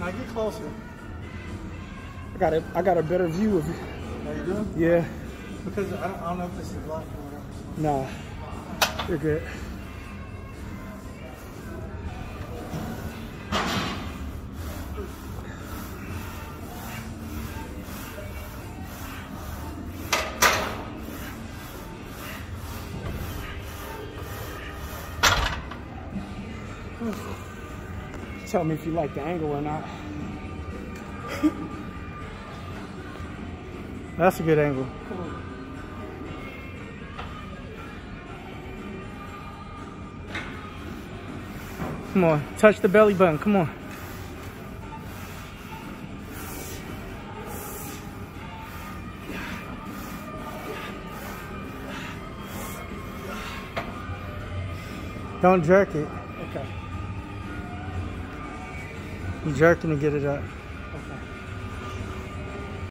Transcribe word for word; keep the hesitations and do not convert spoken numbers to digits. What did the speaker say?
Now get closer. I got a, I got a better view of you. Are you doing? Yeah. Because I don't, I don't know if this is blocked or whatever. Nah, you're good. Tell me if you like the angle or not. That's a good angle. Come on, touch the belly button, come on. Don't jerk it. Okay. You jerking to get it up.